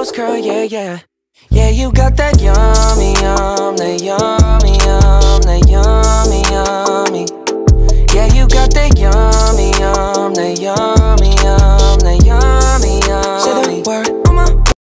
girl, yeah, yeah. Yeah, you got that yummy, yum